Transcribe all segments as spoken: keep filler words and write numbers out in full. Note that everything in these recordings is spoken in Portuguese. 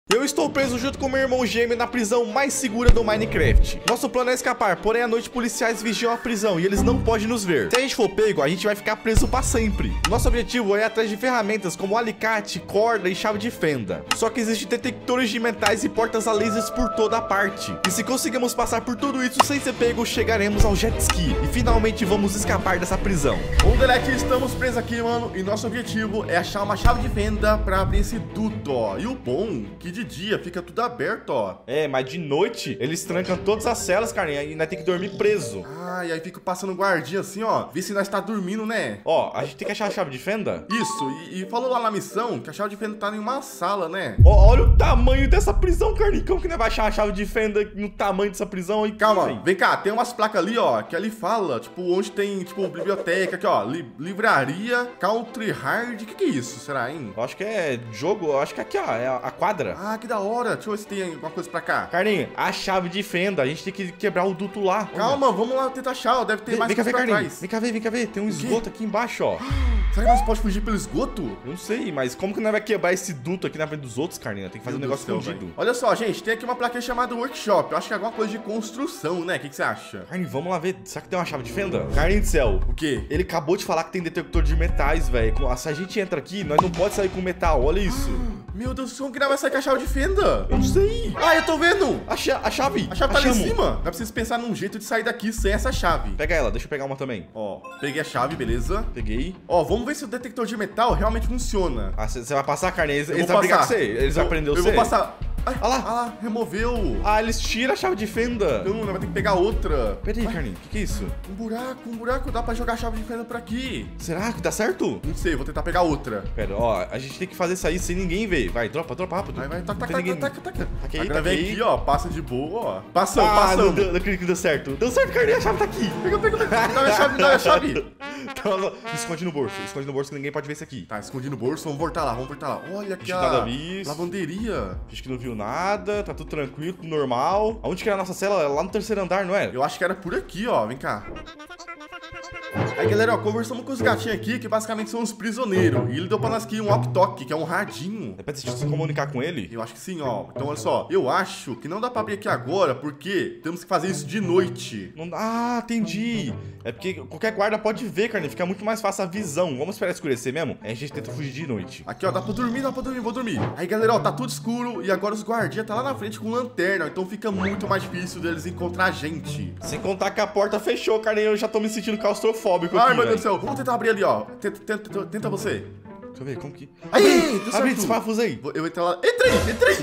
Eu estou preso junto com meu irmão gêmeo na prisão mais segura do Minecraft. Nosso plano é escapar, porém à noite policiais vigiam a prisão e eles não podem nos ver. Se a gente for pego, a gente vai ficar preso para sempre. Nosso objetivo é ir atrás de ferramentas como alicate, corda e chave de fenda. Só que existem detectores de metais e portas a lasers por toda a parte. E se conseguirmos passar por tudo isso sem ser pego, chegaremos ao jet ski e finalmente vamos escapar dessa prisão. Bom, Delete, estamos presos aqui, mano, e nosso objetivo é achar uma chave de fenda para abrir esse duto, ó. E o bom, que de dia fica tudo aberto, ó. É, mas de noite eles trancam todas as celas, carinha, e nós tem que dormir preso. Ah, e aí fica passando guardinha assim, ó. Vê se nós tá dormindo, né? Ó, a gente tem que achar a chave de fenda? Isso, e, e falou lá na missão que a chave de fenda tá em uma sala, né? Ó, olha o tamanho dessa prisão, carinha. Como que nós vai achar a chave de fenda no tamanho dessa prisão aí? Calma, véio? Vem cá, tem umas placas ali, ó, que ali fala, tipo, onde tem, tipo, biblioteca, aqui, ó, li livraria, country hard, o que que é isso, será, hein? Eu acho que é jogo, eu acho que aqui, ó, é a quadra. Ah, que da hora, deixa eu ver se tem alguma coisa pra cá. Carninho, a chave de fenda, a gente tem que quebrar o duto lá. Calma, vamos lá tentar achar, ó, deve ter vem, mais vem cá ver, pra Carninho, trás. vem cá ver, vem cá ver, tem um esgoto aqui embaixo, ó. Será que nós podemos fugir pelo esgoto? Eu não sei, mas como que nós vai quebrar esse duto aqui na frente dos outros, Carninho? Tem que fazer Meu um negócio Deus do céu, escondido. Olha só, gente, tem aqui uma plaquinha chamada workshop. Eu acho que é alguma coisa de construção, né? O que, que você acha? Carninho, vamos lá ver. Será que tem uma chave de fenda? Carninho do céu. O quê? Ele acabou de falar que tem detector de metais, velho. Se a gente entra aqui, nós não pode sair com metal. Olha isso. Meu Deus do céu, como que nós vai sair com a chave de fenda? Eu não sei. Ah, eu tô vendo. A, cha a chave. A chave tá ali Achamos. em cima. Nós precisamos pensar num jeito de sair daqui sem essa chave. Pega ela, deixa eu pegar uma também. Ó, peguei a chave, beleza. Peguei. Ó, vamos ver se o detector de metal realmente funciona. Ah, você vai passar, Carninho? Eles, Eu eles vou vão brigar com passar. você? Eles vão aprender Eu você? vou passar. Ai, Ah lá. Ah lá, removeu. Ah, eles tiram a chave de fenda. Então, nós vamos ter que pegar outra. Pera aí, Ai, Carninho. O que, que é isso? Um buraco, um buraco. Dá pra jogar a chave de fenda por aqui. Será que dá certo? Não sei, vou tentar pegar outra. Pera, ó, a gente tem que fazer isso aí sem ninguém ver. Vai, dropa, dropa rápido. Vai, vai, taca, Não tem taca, ninguém. taca, taca. Taquei, Agora vem taquei. aqui, ó, passa de boa, ó. Passamos, Ah, passamos. não, deu, não acredito que deu certo. Deu certo, Carninho, a chave tá aqui. Pega, pega, pega. Dá minha chave, dá minha chave. Então, esconde no bolso, esconde no bolso que ninguém pode ver isso aqui. Tá, escondi no bolso, vamos voltar lá, vamos voltar lá. Olha aqui Acho que nada a visto. lavanderia. Acho que não viu nada, tá tudo tranquilo, tudo normal. Aonde que era a nossa cela? Lá no terceiro andar, não é? Eu acho que era por aqui, ó, vem cá. Aí, galera, ó, conversamos com os gatinhos aqui, que basicamente são os prisioneiros. E ele deu pra nós aqui um walkie-talkie, que é um radinho. É pra gente se comunicar com ele? Eu acho que sim, ó. Então, olha só, eu acho que não dá pra abrir aqui agora, porque temos que fazer isso de noite. Não dá. Ah, entendi. É porque qualquer guarda pode ver, Carninho, fica muito mais fácil a visão. Vamos esperar escurecer mesmo? Aí a gente tenta fugir de noite. Aqui, ó, dá pra dormir, dá pra dormir, vou dormir. Aí, galera, ó, tá tudo escuro e agora os guardinhas tá lá na frente com lanterna, então fica muito mais difícil deles encontrar a gente. Sem contar que a porta fechou, Carninho, eu já tô me sentindo claustrofóbico Ai, aqui, meu Deus do velho. céu, vamos tentar abrir ali, ó. Tenta, tenta, tenta você. Deixa eu ver, como que... Aí, Abri, deu abri, certo. desparafusei. Vou- Eu entrei lá. Entrei, entrei!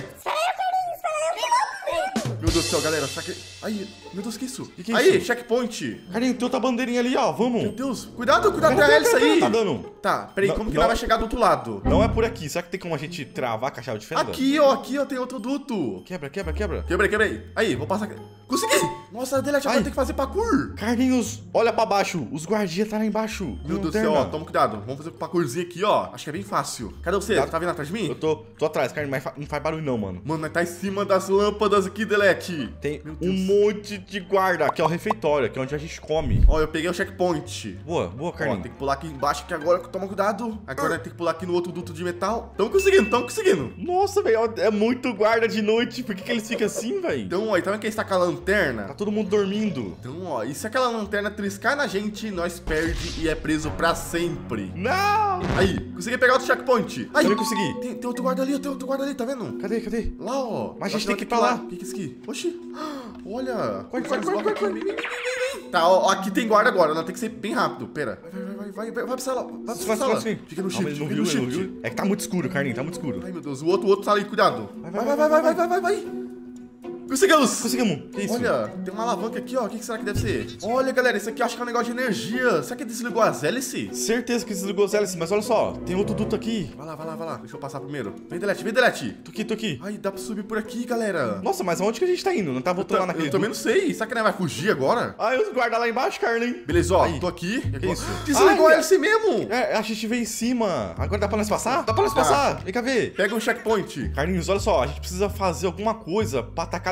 Meu Deus do céu, galera, será que... Aí, meu Deus, que isso? Que que é aí, isso? checkpoint. Carninho, tem outra bandeirinha ali, ó, Meu vamos. Deus, cuidado, cuidado com a Pera, hélice pera, pera, aí. tá dando. Tá, peraí, Não, como que não. nós vai chegar do outro lado? Não é por aqui, será que tem como a gente travar com a chave de fenda? Aqui, ó, aqui, ó, tem outro duto. Quebra, quebra, quebra. Quebrei, quebrei. Aí, vou passar... Consegui! Nossa, dele já vai Ai. ter que fazer parkour. Carlinhos, olha pra baixo. Os guardias tá lá embaixo. Meu Deus do céu, ó, toma cuidado. Vamos fazer um parkourzinho aqui, ó. Acho que é bem fácil. Cadê você? Tá. Tá vindo atrás de mim? Eu tô, tô atrás, Carlinhos, mas fa- não faz barulho não, mano. Mano, nós tá em cima das lâmpadas aqui, Delete. Tem Meu um Deus. monte de guarda. Aqui é o refeitório, aqui é onde a gente come. Ó, eu peguei o checkpoint. Boa, boa, Ó, Carlinhos. tem que pular aqui embaixo, que agora, toma cuidado. Agora tem que pular aqui no outro duto de metal. Tamo conseguindo, tamo conseguindo. Nossa, velho, ó, é muito guarda de noite. Por que, que eles ficam assim, velho? Então, ó, e tá vendo que está com a Tá lanterna? todo mundo dormindo. Então, ó, e se aquela lanterna triscar na gente, nós perde e é preso pra sempre. Não! Aí, consegui pegar outro checkpoint. Aí, Eu não consegui. Tem, tem outro guarda ali, tem outro guarda ali, tá vendo? Cadê, cadê? Lá, ó. Mas a gente Nós tem que ir temos pra lá. O que que é isso aqui? Oxi. Olha. Corre, Tem corre, uns corre, blocos corre, aqui. Vem, vem, vem, vem. Tá, ó, aqui tem guarda agora, nós tem que ser bem rápido. Pera. Vai, vai, vai, vai, vai, vai pra sala. Vai pra Vai, sala. vai, vai. Fica no Não, shift, ele não fica viu, no ele não shift. viu. É que tá muito escuro, Carlinhos, tá muito escuro. Ai, meu Deus, o outro, o outro tá ali, cuidado. Vai, Vai, vai, vai, vai, vai, vai, vai, vai, vai. Conseguimos! Conseguimos. Que isso? Olha, tem uma alavanca aqui, ó. O que que será que deve ser? Olha, galera, isso aqui eu acho que é um negócio de energia. Será que desligou as hélices? Certeza que desligou as hélices, mas olha só, tem outro duto aqui. Vai lá, vai lá, vai lá. Deixa eu passar primeiro. Vem, Delete, vem, Delete. Tô aqui, tô aqui. Ai, dá pra subir por aqui, galera. Nossa, mas aonde que a gente tá indo? Não tá voltando lá naquele Eu também duto? não sei. Será que nós vai fugir agora? Ai, os guarda lá embaixo, Carlinhos. Beleza, ó. Aí. Tô aqui. Que isso? Desligou Ai, a hélice mesmo. É, a gente veio em cima. Agora dá pra nós passar? Dá pra nós Tá. passar. Vem cá ver. Pega um checkpoint. Carlinhos, olha só, a gente precisa fazer alguma coisa pra atacar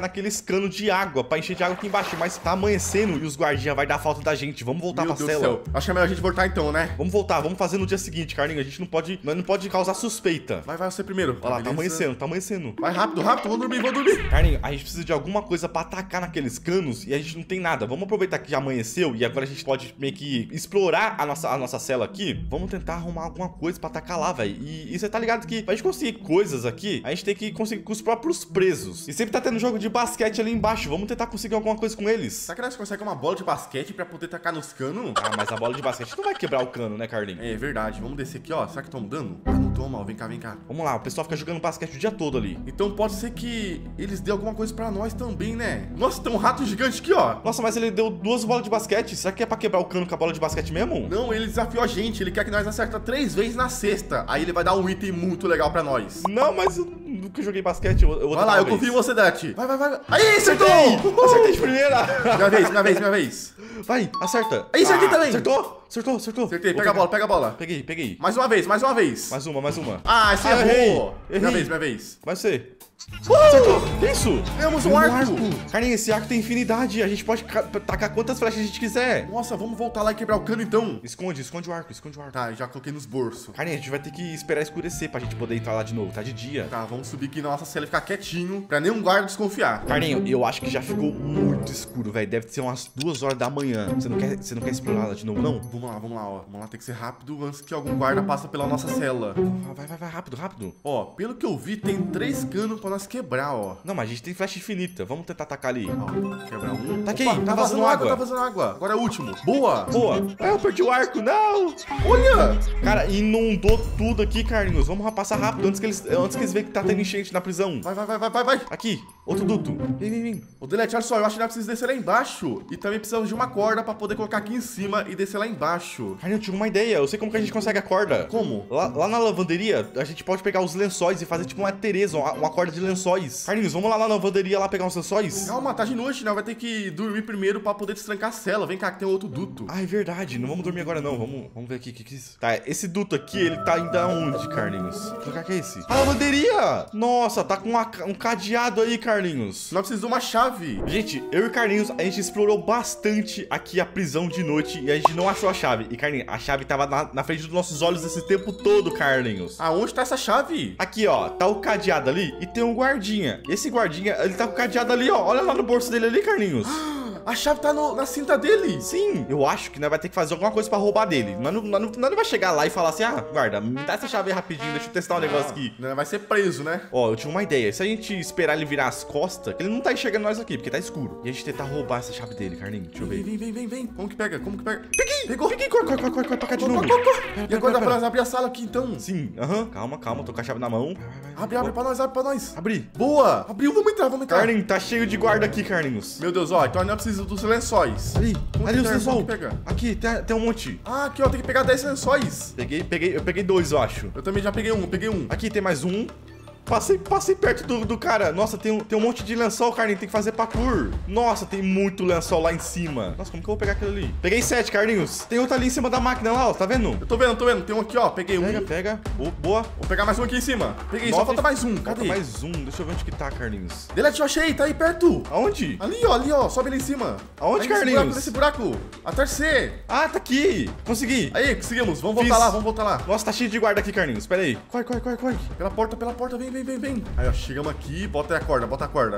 naqueles canos de água pra encher de água aqui embaixo. Mas tá amanhecendo e os guardinhas vai dar falta da gente. Vamos voltar Meu pra Deus cela. do céu. Acho que é melhor a gente voltar então, né? Vamos voltar, vamos fazer no dia seguinte, Carlinhos. A gente não pode, nós não pode causar suspeita. Vai, vai você primeiro. Olha lá, tá Beleza. amanhecendo, tá amanhecendo. Vai rápido, rápido. Vamos dormir, vamos dormir. Carlinhos, a gente precisa de alguma coisa pra atacar naqueles canos e a gente não tem nada. Vamos aproveitar que já amanheceu e agora a gente pode meio que explorar a nossa, a nossa cela aqui. Vamos tentar arrumar alguma coisa pra atacar lá, velho. E, e você tá ligado que pra gente conseguir coisas aqui, a gente tem que conseguir com os próprios presos. E sempre tá tendo jogo de basquete ali embaixo. Vamos tentar conseguir alguma coisa com eles. Será que nós conseguimos uma bola de basquete pra poder tacar nos canos? Ah, mas a bola de basquete não vai quebrar o cano, né, Carlinhos? É verdade. Vamos descer aqui, ó. Será que estão dando? Ah, não toma, ó. Vem cá, vem cá. Vamos lá, o pessoal fica jogando basquete o dia todo ali. Então pode ser que eles dêem alguma coisa pra nós também, né? Nossa, tem um rato gigante aqui, ó. Nossa, mas ele deu duas bolas de basquete. Será que é pra quebrar o cano com a bola de basquete mesmo? Não, ele desafiou a gente. Ele quer que nós acerta três vezes na sexta. Aí ele vai dar um item muito legal pra nós. Não, mas eu nunca joguei basquete. Eu, eu vou Vai lá, eu vez. confio em você, Dati. Vai, vai, vai. Aí, acertou! Acertei de primeira. Minha vez, minha vez, minha vez. Vai, acerta. Aí, acertei também. Acertou, acertou, acertou. Acertei, Vou pega a pegar. bola, pega a bola. Peguei, peguei. Mais uma vez, mais uma vez. Mais uma, mais uma. Ah, você Ah, errou. errei, Minha errei. vez, minha vez. Vai ser. Uh! Acertou. Que isso? Ganhamos um arco. Carlinhos, esse arco tem infinidade. A gente pode ca- tacar quantas flechas a gente quiser. Nossa, vamos voltar lá e quebrar o cano então. Esconde, esconde o arco, esconde o arco. Tá, já coloquei nos bolsos. Carlinhos, a gente vai ter que esperar escurecer pra gente poder entrar lá de novo. Tá de dia. Tá, vamos subir aqui na nossa cela e ficar quietinho, pra nenhum guarda desconfiar. Carlinhos, eu acho que já ficou muito escuro, velho. Deve ser umas duas horas da manhã. Você não quer, você não quer explorar lá de novo, não? Vamos lá, vamos lá, ó. Vamos lá, tem que ser rápido antes que algum guarda passe pela nossa cela. Vai, vai, vai, rápido, rápido. Ó, pelo que eu vi, tem três canos pra nós quebrar, ó. Não, mas a gente tem flecha infinita. Vamos tentar atacar ali. Ó, quebrar um. Taquei, Opa, tá vazando água. Tá vazando água. Agora é o último. Boa. Boa. Ah, eu perdi o arco, não. Olha. Cara, inundou tudo aqui, Carlinhos. Vamos passar rápido antes que eles, antes que eles vejam que tá tendo enchente na prisão. Vai, vai, vai, vai, vai, vai. Aqui, outro duto. Vem, vem, vem. Ô, Delete, olha só, eu acho que nós precisamos descer lá embaixo. E também precisamos de uma corda pra poder colocar aqui em cima e descer lá embaixo. Carlinhos, eu tive uma ideia. Eu sei como que a gente consegue a corda. Como? Lá, lá na lavanderia, a gente pode pegar os lençóis e fazer tipo uma Tereza, uma, uma corda de lençóis. Carlinhos, vamos lá na lavanderia lá pegar uns lençóis? Calma, tá de noite, né? Vai ter que dormir primeiro pra poder destrancar a cela. Vem cá, que tem outro duto. Ah, é verdade. Não vamos dormir agora, não. Vamos, vamos ver aqui. O que, que é isso? Tá, esse duto aqui, ele tá ainda onde, Carlinhos? Que lugar que é esse? A lavanderia! Nossa, tá com uma- um cadeado aí, Carlinhos. Nós precisamos de uma chave. Gente, eu e Carlinhos, a gente explorou bastante aqui a prisão de noite e a gente não achou a chave. E, Carlinhos, a chave tava na, na frente dos nossos olhos esse tempo todo, Carlinhos. Aonde tá essa chave? Aqui, ó, tá o cadeado ali e tem um guardinha. Esse guardinha, ele tá com o cadeado ali, ó. Olha lá no bolso dele ali, Carlinhos. A chave tá no- na cinta dele. Sim, eu acho que nós vai ter que fazer alguma coisa pra roubar dele. Nós não, nós não, nós não vai chegar lá e falar assim, ah, guarda, me dá essa chave aí rapidinho, deixa eu testar um negócio aqui. Não, vai ser preso, né? Ó, eu tive uma ideia. Se a gente esperar ele virar as costas, que ele não tá enxergando nós aqui, porque tá escuro. E a gente tentar roubar essa chave dele, Carlinhos. Deixa eu Vem, ver. vem, vem, vem, vem. Como que pega? Como que pega? Peguei! Pegou. Peguei! Corre, corre, corre, corre, corre pra cá de Corre, novo. corre, corre. Pera, E pera, agora dá pera, pra nós abrir a sala aqui, então. Sim, aham. Calma, calma. Tô com a chave na mão. Vai, vai, vai. Abre, abre pra nós, abre pra nós. Abri. Boa. Abriu, vamos entrar, vamos entrar. Carlinhos, tá cheio de guarda aqui, Carlinhos. Meu Deus, ó, então nós não precisamos dos lençóis. Ali, Como ali que os pega? Como lençol. que pega? Aqui, tem, tem um monte. Ah, aqui, ó, tem que pegar dez lençóis. Peguei, peguei, eu peguei dois, eu acho. Eu também já peguei um, peguei um. Aqui tem mais um. Passei, passei perto do, do cara. Nossa, tem um, tem um monte de lençol, Carlinhos. Tem que fazer parkour. Nossa, tem muito lençol lá em cima. Nossa, como que eu vou pegar aquilo ali? Peguei sete, Carlinhos. Tem outro ali em cima da máquina lá, ó. Tá vendo? Eu tô vendo, tô vendo. Tem um aqui, ó. Peguei um. Pega, pega. Oh, boa. Vou pegar mais um aqui em cima. Peguei, só Nove. falta mais um. Falta Cadê? mais um. Deixa eu ver onde que tá, Carlinhos. Delete, eu achei, tá aí perto. Aonde? Ali, ó, ali, ó. Sobe ali em cima. Aonde, Aí nesse Carlinhos? buraco, nesse buraco. Até C. Ah, tá aqui. Consegui. Aí, conseguimos. Vamos Fiz. voltar lá, vamos voltar lá. Nossa, tá cheio de guarda aqui, Carlinhos. Pera aí. Corre, corre, corre, corre. Pela porta, pela porta. Vem, vem, vem, vem. Aí, ó, chegamos aqui. Bota aí a corda, bota a corda.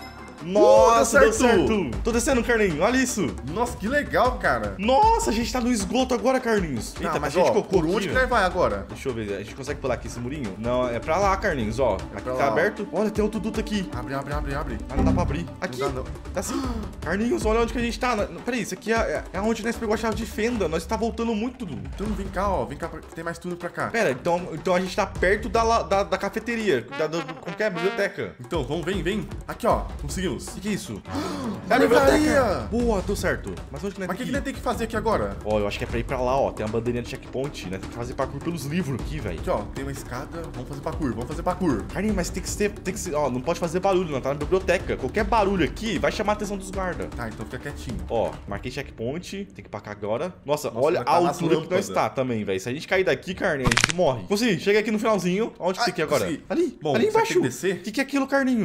Nossa, Uh, deu deu certo. certo. Tô descendo, Carlinhos. Olha isso. Nossa, que legal, cara. Nossa, a gente tá no esgoto agora, Carlinhos. Eita, Tá, mas mas a gente ó, cocô por aqui, onde que velho. nós vai agora? Deixa eu ver, a gente consegue pular aqui esse murinho? Não, é pra lá, Carlinhos, ó. Aqui pra tá lá, ó. aberto. Olha, tem outro duto aqui. Abre, abre, abre, abre. Ah, não dá pra abrir. Aqui. Não dá, não. Tá assim. Carlinhos, olha onde que a gente tá. Não, Peraí, isso aqui é, é onde nós pegou a chave de fenda. Nós tá voltando muito, Dudu. Então vem cá, ó. Vem cá, que tem mais túnel pra cá. Pera, então, então a gente tá perto da, la- da, da cafeteria. Da, do, como que é? Biblioteca. Então, vamos, vem, vem. Aqui, ó. Conseguimos. O que, que é isso? É a livraria. Boa, deu certo. Mas onde que nós Mas o que, tem que nós tem que fazer aqui agora? Ó, eu acho que é pra ir pra lá, ó. Tem uma bandeirinha de checkpoint, né? Tem que fazer parkour pelos livros aqui, velho. Aqui, ó. Tem uma escada. Vamos fazer parkour, vamos fazer parkour. Carlinhos, mas tem que ser, tem que ser, ó, não pode fazer barulho, não, tá na biblioteca. Qualquer barulho aqui vai chamar a atenção dos guardas. Tá, então fica quietinho. Ó, marquei checkpoint, tem que ir pra cá agora. Nossa, Nossa, olha vai a tá nas altura que nós lâmpadas. tá também, velho. Se a gente cair daqui, Carlinhos, a gente morre. Consegui, cheguei aqui no finalzinho. Onde que Ai, tem que ir agora? consegui. Ali, Bom, ali será que embaixo. tem que descer? O que, que é aquilo, Carlinhos?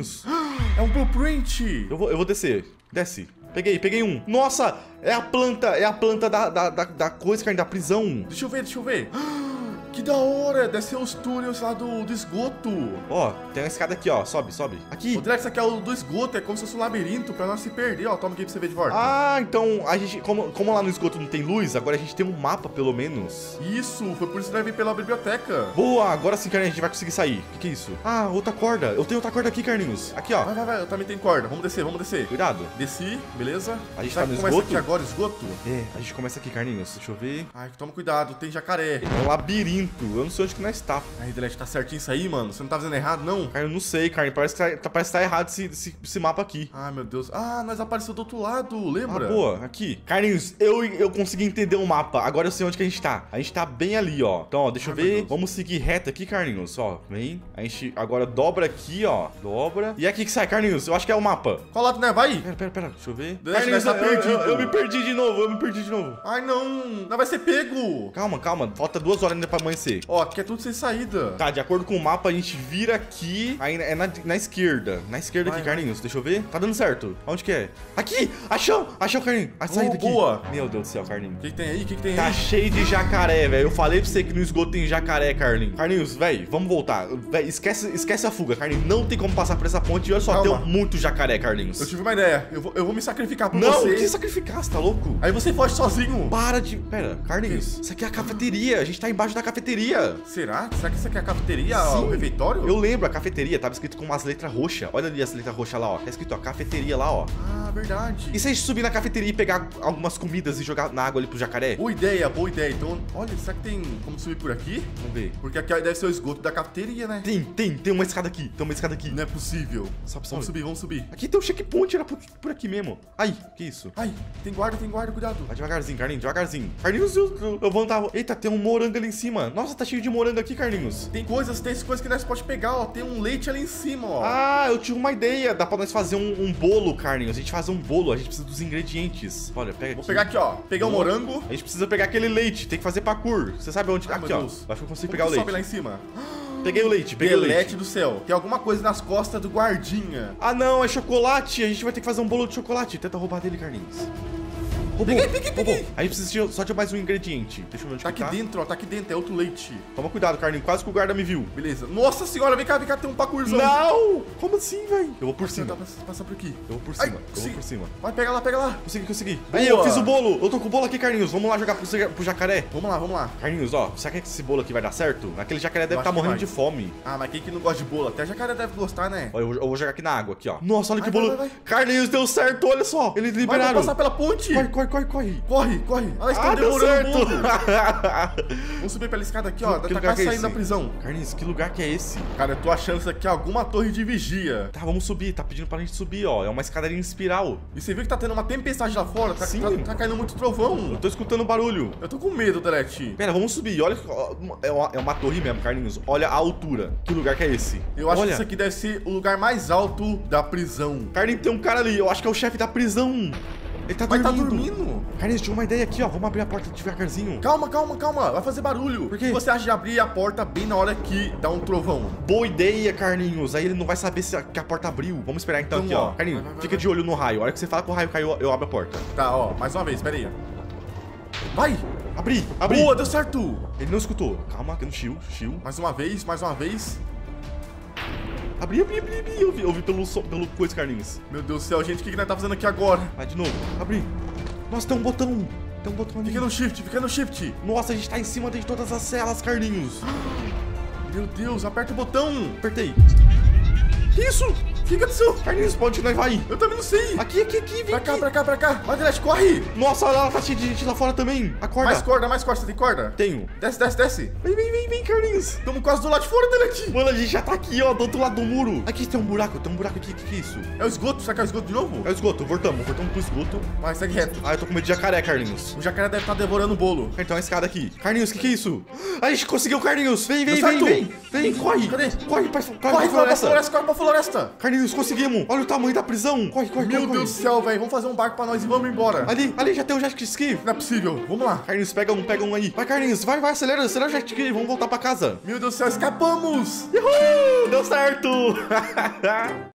É um blueprint. Eu vou, eu vou descer. Desce. Peguei, peguei um. Nossa, é a planta, é a planta da, da, da, da coisa, cara, da prisão. Deixa eu ver, deixa eu ver. Que da hora, deve ser os túneis lá do, do esgoto. Ó, tem uma escada aqui, ó, sobe, sobe. Aqui. O Drex, isso aqui é o do esgoto, é como se fosse um labirinto pra não se perder, ó. Toma aqui pra você ver de volta. Ah, então a gente, como, como lá no esgoto não tem luz, agora a gente tem um mapa, pelo menos. Isso, foi por isso que nós vim pela biblioteca. Boa, agora sim, Carlinhos, a gente vai conseguir sair. O que, que é isso? Ah, outra corda. Eu tenho outra corda aqui, Carlinhos. Aqui, ó. Vai, vai, vai, eu também tenho corda. Vamos descer, vamos descer. Cuidado. Desci, beleza. A gente Será tá no que começa esgoto? aqui agora, esgoto? É, a gente começa aqui, Carlinhos. Deixa eu ver. Ai, toma cuidado, tem jacaré. É um labirinto. Eu não sei onde que nós tá. Aí, Delete, tá certinho isso aí, mano? Você não tá fazendo errado, não? Cara, eu não sei, Carlinhos. Parece que tá, parece que tá errado esse, esse, esse mapa aqui. Ai, meu Deus. Ah, nós apareceu do outro lado, lembra? Ah, boa, aqui. Carlinhos, eu, eu consegui entender o mapa. Agora eu sei onde que a gente tá. A gente tá bem ali, ó. Então, ó, deixa eu Ai, meu ver. Deus. Vamos seguir reto aqui, Carlinhos. Ó, vem. A gente agora dobra aqui, ó. Dobra. E aqui que sai, Carlinhos. Eu acho que é o mapa. Qual lado, né? Vai! Pera, pera, pera. Deixa eu ver. Deixa, Carlinhos, nós tá eu, eu, perdido. eu me perdi de novo. Eu me perdi de novo. Ai, não! Não vai ser pego! Calma, calma. Falta duas horas ainda pra amanhecer. Ó, aqui é tudo sem saída. Tá, de acordo com o mapa, a gente vira aqui. Aí é na, na esquerda. Na esquerda Vai, aqui, vai. Carlinhos. Deixa eu ver. Tá dando certo. Onde que é? Aqui! Achou! Achou, Carlinhos. A saída aqui. boa. Meu Deus do céu, Carlinhos. O que, que tem aí? O que, que tem Tá aí? cheio de jacaré, velho. Eu falei pra você que no esgoto tem jacaré, Carlinhos. Carlinhos, velho, vamos voltar. Véi, esquece, esquece a fuga, Carlinhos. Não tem como passar por essa ponte. E olha só, Calma. tem muito jacaré, Carlinhos. Eu tive uma ideia. Eu vou, eu vou me sacrificar por Não, você. que sacrificar, você tá louco? Aí você foge sozinho. Para de... Pera, Carlinhos, isso aqui é a cafeteria. A gente tá embaixo da cafeteria. Será? Será que isso aqui é a cafeteria? Sim. O refeitório? Eu lembro, a cafeteria tava escrito com umas letras roxas. Olha ali as letras roxas lá, ó. Tá escrito, ó, cafeteria lá, ó. Ah, verdade. E se a gente subir na cafeteria e pegar algumas comidas e jogar na água ali pro jacaré? Boa ideia, boa ideia. Então, olha, será que tem como subir por aqui? Vamos ver. Porque aqui deve ser o esgoto da cafeteria, né? Tem, tem, tem uma escada aqui. Tem uma escada aqui. Não é possível. Sobe, sobe. Vamos subir, vamos subir. Aqui tem um checkpoint, era por, por aqui mesmo. Ai, que isso? Ai, tem guarda, tem guarda, cuidado. Vai devagarzinho, Carlinhos, devagarzinho. Carlinhos, eu, eu, eu vou andar. Eita, tem um morango ali em cima. Nossa, tá cheio de morango aqui, Carlinhos. Tem coisas, tem coisas que nós pode pegar, ó. Tem um leite ali em cima, ó. Ah, eu tive uma ideia. Dá pra nós fazer um, um bolo, Carlinhos. A gente fazer um bolo, a gente precisa dos ingredientes. Olha, pega Vou aqui. pegar aqui, ó. Pegar o morango. A gente precisa pegar aquele leite. Tem que fazer parkour. Você sabe onde? Ai, aqui, meu ó. Deus. Acho que eu consigo Como pegar o que leite. sobe lá em cima? Peguei o leite, peguei o Delete leite. do céu. Tem alguma coisa nas costas do guardinha. Ah, não, é chocolate. A gente vai ter que fazer um bolo de chocolate. Tenta roubar dele, Carlinhos. Roubou, Peguei, peguei, roubou. peguei. A gente precisa de- só de mais um ingrediente. Deixa eu ver onde Tá que aqui dentro, ó. Tá aqui dentro. É outro leite. Toma cuidado, Carlinhos. Quase que o guarda me viu. Beleza. Nossa senhora, vem cá, vem cá. Tem um parkourzão. Não! Como assim, velho? Eu vou por Você cima. dá pra passar por aqui. Eu vou por Ai, cima. Eu vou consegui. por cima. Vai, pega lá, pega lá. Consegui, consegui. Boa. Aí, eu fiz o bolo. Eu tô com o bolo aqui, Carlinhos. Vamos lá jogar pro, pro jacaré. Vamos lá, vamos lá. Carlinhos, ó. Será que esse bolo aqui vai dar certo? Aquele jacaré deve Eu estar acho que morrendo vai. de fome. Ah, mas quem que não gosta de bolo? Até a jacaré deve gostar, né? Ó, eu, vou- eu vou jogar aqui na água, aqui, ó. Nossa, olha que Vai, bolo. vai, vai. Carlinhos, deu certo. Olha só. Eles Vai, liberaram. vamos passar pela ponte. Corre, corre, corre, corre. Corre, corre. Olha, estão Ah, deu certo. demorando. Vamos subir pela escada aqui, ó. Que Tá lugar quase que é saindo esse? da prisão. Carlinhos, que lugar que é esse? Cara, eu tô achando isso aqui alguma torre de vigia. Tá, vamos subir. Tá pedindo pra gente subir, ó. É uma escadaria em espiral. E você viu que tá tendo uma tempestade lá fora? Tá, Sim. tá, tá caindo muito trovão. Eu tô escutando barulho. Eu tô com medo, Delete. Pera, vamos subir. Olha, ó, é uma, é uma torre mesmo, Carlinhos. Olha a altura. Que lugar que é esse? Eu acho Olha. que isso aqui deve ser o lugar mais alto da prisão. Carlinhos, tem um cara ali. Eu acho que é o chefe da prisão. Ele tá Mas tá dormindo. dormindo? Carlinhos, tinha uma ideia aqui, ó. Vamos abrir a porta devagarzinho. Calma, calma, calma. Vai fazer barulho. Por quê? O que você acha de abrir a porta bem na hora que dá um trovão? Boa ideia, Carlinhos. Aí ele não vai saber se a, que a porta abriu. Vamos esperar então, Então, aqui, ó. ó. Carlinhos, Vai, vai, fica vai, de olho no raio. A hora que você fala que o raio caiu, eu abro a porta. Tá, ó. Mais uma vez, pera aí. Vai! Abri, abri. Boa, deu certo. Ele não escutou. Calma, aqui no chill, chill. Mais uma vez, mais uma vez. Abri, abri, abri, abri. Eu vi, eu vi pelo, som- pelo coisa, Carlinhos. Meu Deus do céu, gente, o que, que nós tá fazendo aqui agora? Vai de novo. Abri. Nossa, tem um botão. Tem um botão ali. Fica no shift, fica no shift. Nossa, a gente tá em cima de todas as celas, Carlinhos. Meu Deus, aperta o botão. Apertei. Que isso? Fica do seu. Carlinhos, pra onde nós vai? Eu também não sei. Aqui, aqui, aqui, vem Pra cá, aqui. pra cá, pra cá. Vai, Delete, corre. Nossa, olha lá, tá cheio de gente lá fora também. Acorda. Mais corda, mais corda. Você tem corda? Tenho. Desce, desce, desce. Vem, vem, vem, vem, Carlinhos. Estamos quase do lado de fora, Delete. Mano, a gente já tá aqui, ó, do outro lado do muro. Aqui tem um buraco, tem um buraco aqui. O que, que é isso? É o esgoto. Será que é o esgoto de novo? É o esgoto, voltamos, voltamos pro esgoto. Vai, segue reto. Ah, eu tô com medo de jacaré, Carlinhos. O jacaré deve estar devorando o bolo. Então a escada aqui. Carlinhos, o que, que é isso? A gente conseguiu, Carlinhos. Vem, vem, Deu vem, certo. vem. Vem, corre. Cadê? Corre pra, corre pra Corre, corre pra floresta. floresta, corre pra floresta. Carlinhos, conseguimos. Olha o tamanho da prisão. Corre, corre, Meu corre, Deus do corre. céu, velho. Vamos fazer um barco pra nós e vamos embora. Ali, ali já tem um jet ski. Não é possível. Vamos lá. Carlinhos, pega um, pega um aí. Vai, Carlinhos, vai, vai, acelera, acelera o jet ski. Vamos voltar pra casa. Meu Deus do céu, escapamos. Uhul, deu certo.